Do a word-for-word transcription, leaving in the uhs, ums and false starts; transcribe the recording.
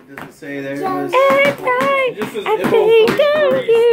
Does it say there? It Every was, time it just says I Info think three of three you.